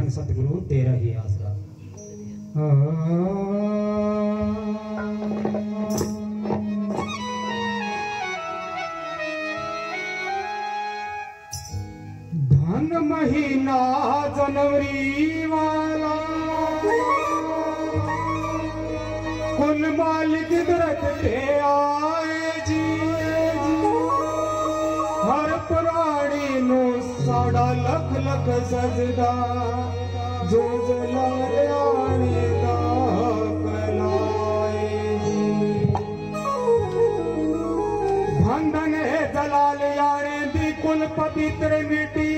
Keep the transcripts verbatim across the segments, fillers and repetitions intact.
धन सतगुरु तेरा ही आसरा। धन महीना जनवरी वाला कुल मालिक दरद पे आए जी, हर प्राणी नो साढ़ा लख लख सजदा जो जलाने दा कलाए जी। धन धन है दलाल याने दी कुल पवित्र मिट्टी,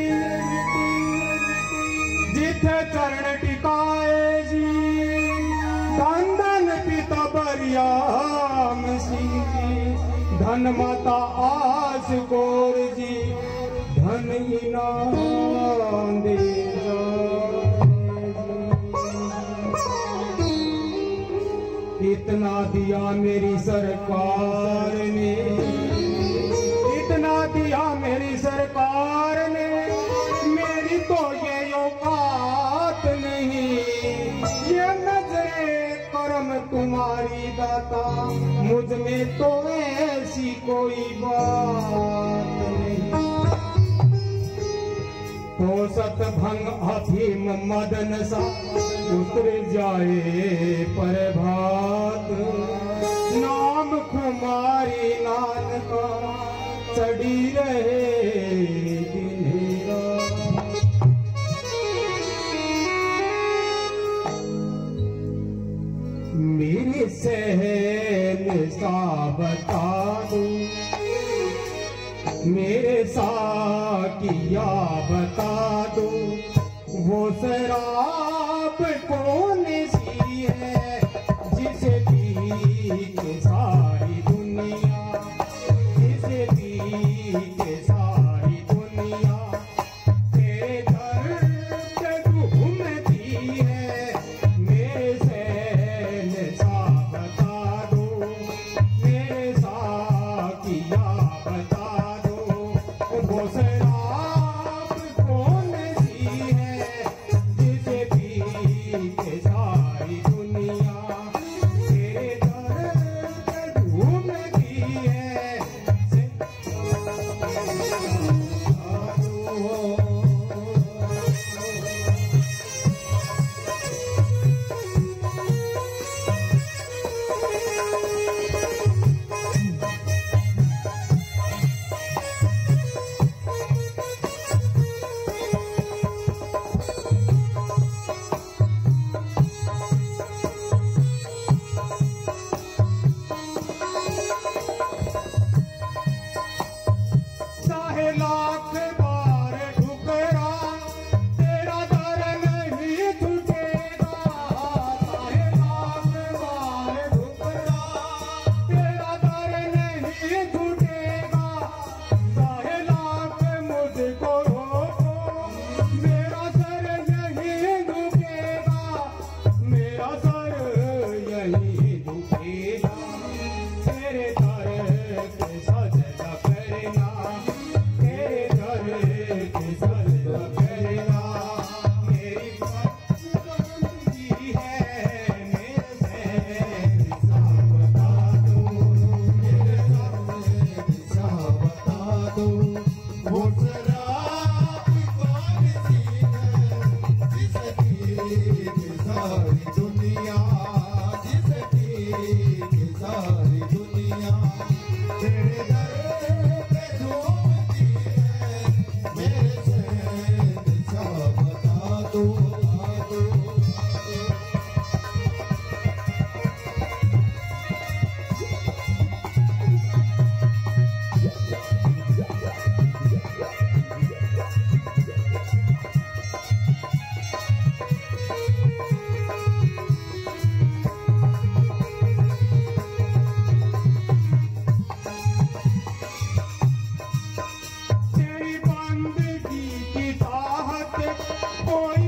जिथे चरण टिकाए जी। धन धन पिता बरियाम सिंह जी, धन माता आस कौर जी, धन इनाम दे इतना दिया मेरी सरकार ने, इतना दिया मेरी सरकार ने, मेरी तो ये औकात नहीं, ये नजरे करम तुम्हारी दाता, मुझ में तो ऐसी कोई बात नहीं। तो सत भंग अफीम मदन सा उतर जाए पर भात, नाम खुमारी नानका चढ़ी रहे दिन रात। मेरे सहन सा बता दो, मेरे साकिया बता दो, वो शराब कौन सी है जिसे पी के सारी दुनिया, जिसे पी के सारी दुनिया तेरे दर पे घूमती है। मेरे सहन सा बता दो, मेरे साकिया बता दो, वो शराब कौन सी है जिसे पी के सारी दुनिया तेरे दर पे घूमती है। चाहे लाख बार ठुकरा तेरा दर नहीं छूटेगा, चाहे लाख बार ठुकरा तेरा दर नहीं छूटेगा। चाहे लाख मुझको रोको मेरा सर यही झुकेगा, मेरा सर यही झुकेगा। तेरे दर के सजदा करना, तेरे दर के सजदा करना, मेरी बंदगी है। मेरे सहन सा बता दो, मेरे सहन सा बता दो, वो शराब कौन सी है जिसे पी के सारी दुनिया, जिसे पी के सारी दुनिया तेरे दर पे घूमती है। मेरे सहन सा बता दो, बता दो। तेरी बंदगी की चाहत कोई